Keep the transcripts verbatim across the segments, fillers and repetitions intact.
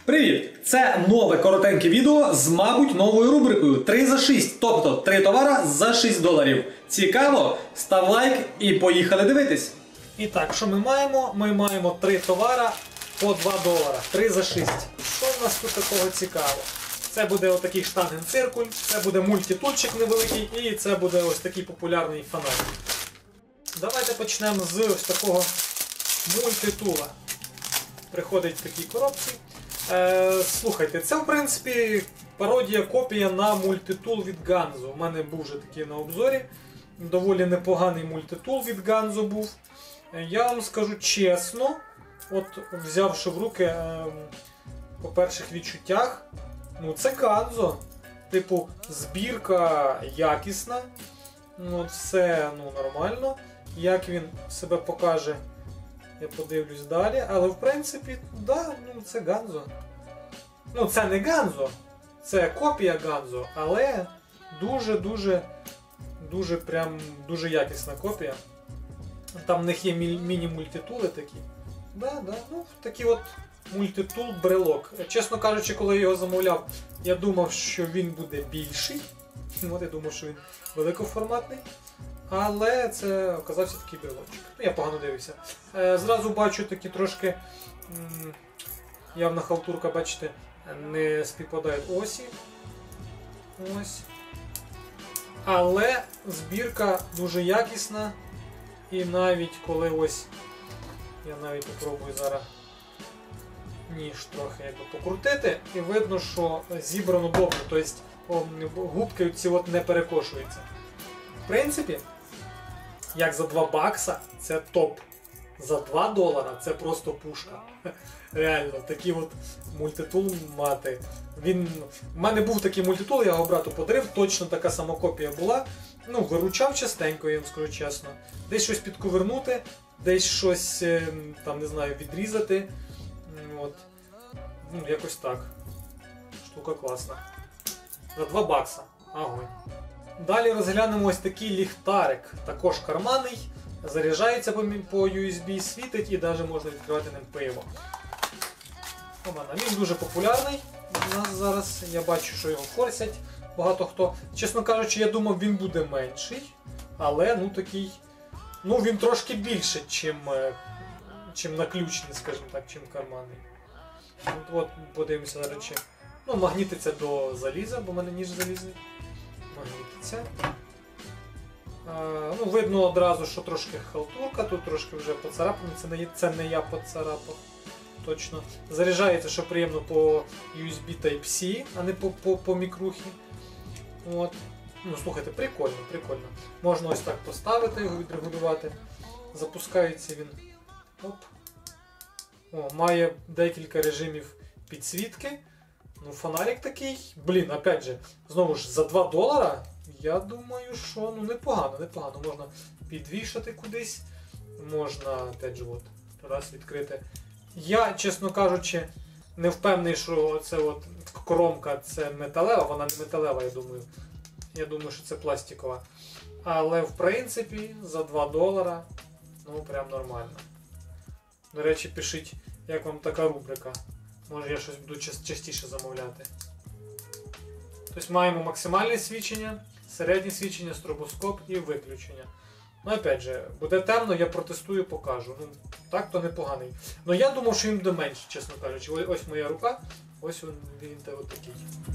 Привіт! Це нове коротеньке відео з, мабуть, новою рубрикою три за шість, тобто три товара за шість доларів. Цікаво? Став лайк і поїхали дивитись! І так, що ми маємо? Ми маємо три товара по два долара. три за шість. Що в нас тут такого цікавого? Це буде отакий штангенциркуль, це буде мультитульчик невеликий і це буде ось такий популярний фонарик. Давайте почнемо з ось такого мультитула. Приходить в такій коробці. Е, слухайте, це в принципі пародія, копія на мультитул від Ганзо. У мене був вже такий на обзорі. Доволі непоганий мультитул від Ганзо був. Я вам скажу чесно, от взявши в руки е, по перших відчуттях, ну це Ганзо. Типу, збірка якісна, ну, все ну, нормально. Як він себе покаже, я подивлюсь далі. Але в принципі, да, ну це Ганзо. Ну це не Ганзо, це копія Ганзо, але дуже-дуже дуже прям дуже якісна копія. Там в них є міні-мультитули такі. Да, да, ну такий от мультитул-брелок. Чесно кажучи, коли я його замовляв, я думав, що він буде більший. От я думав, що він великоформатний. Але це оказався такий брелочок. Ну, я погано дивився. Е, зразу бачу такі трошки м явна халтурка, бачите, не співпадають осі. Ось. Але збірка дуже якісна. І навіть коли ось, я навіть попробую зараз ніж трохи якби покрутити, і видно, що зібрано добре, тобто губки ці от не перекошуються. В принципі, як за два бакса, це топ. За два долара це просто пушка. Реально, такий от мультитул мати. Він... У мене був такий мультитул, я його брату подарив, точно така сама копія була. Ну, виручав частенько, я вам скажу чесно. Десь щось підковернути, десь щось, там, не знаю, відрізати. От. Ну, якось так. Штука класна. За два бакса. Огонь. Далі розглянемо ось такий ліхтарик. Також карманний. Заряджається по ю ес бі, світить і навіть можна відкривати ним пиво. Він дуже популярний у нас зараз. Я бачу, що його форсять багато хто. Чесно кажучи, я думав, він буде менший. Але, ну, такий... Ну, він трошки більше, чим, чим наключний, скажімо так, чим карманний. От, от подивимося, до речі. Ну, магнітиться до заліза, бо в мене ніж залізний. Магнітиться. А, ну, видно одразу, що трошки халтурка, тут трошки вже поцарапано, це не, це не я поцарапав. Точно. Заряджається, що приємно, по ю ес бі Type-C, а не по, по, по мікрухі. От. Ну, слухайте, прикольно, прикольно. Можна ось так поставити, його відрегулювати. Запускається він. Оп. О, має декілька режимів підсвітки. Ну, фонарик такий. Блін, опять же, знову ж, за два долара, я думаю, що ну, непогано, непогано. Можна підвішати кудись. Можна, опять же, от, раз відкрити. Я, чесно кажучи, не впевнений, що це от коромка це металева, вона не металева, я думаю. Я думаю, що це пластикова. Але, в принципі, за два долара, ну, прям нормально. До речі, пишіть, як вам така рубрика. Може, я щось буду частіше замовляти. Тобто маємо максимальне свічення, середнє свічення, стробоскоп і виключення. Ну, опять же, буде темно, я протестую, покажу. Ну, так то непоганий. Ну, я думав, що він буде менше, чесно кажучи. Ось моя рука, ось він, він отакий.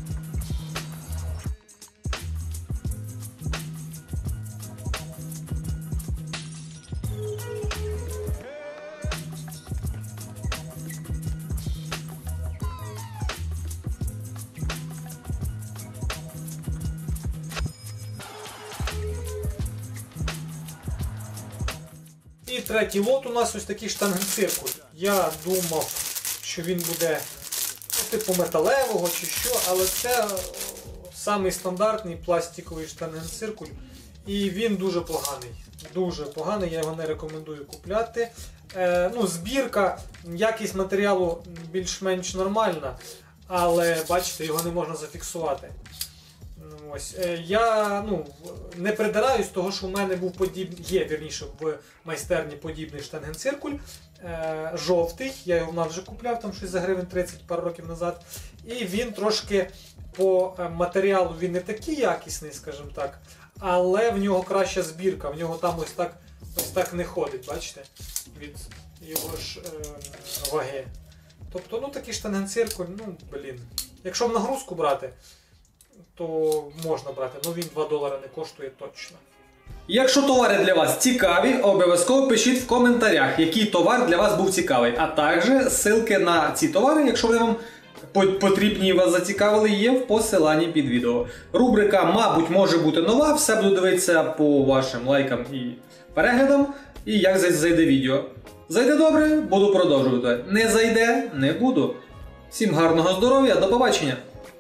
І третій лот у нас ось такий штангенциркуль. Я думав, що він буде типу металевого чи що, але це самий стандартний пластиковий штангенциркуль. І він дуже поганий. Дуже поганий, я його не рекомендую купляти. Е, ну, збірка, якість матеріалу більш-менш нормальна, але бачите, його не можна зафіксувати. Ось. Я ну, не придираюсь, того що у мене був подібний, є вірніше в майстерні подібний штангенциркуль. е, жовтий, я його в нас вже купляв, там щось за гривень тридцять пару років назад. І він трошки по матеріалу він не такий якісний, скажімо так, але в нього краща збірка, в нього там ось так, ось так не ходить, бачите, від його ж е, ваги. Тобто, ну такий штангенциркуль, ну, блін. Якщо в нагрузку брати, то можна брати, але він два долари не коштує точно. Якщо товари для вас цікаві, обов'язково пишіть в коментарях, який товар для вас був цікавий. А також ссылки на ці товари, якщо вони вам потрібні і вас зацікавили, є в посиланні під відео. Рубрика, мабуть, може бути нова, все буду дивитися по вашим лайкам і переглядам, і як зайде відео. Зайде добре, буду продовжувати. Не зайде, не буду. Всім гарного здоров'я, до побачення!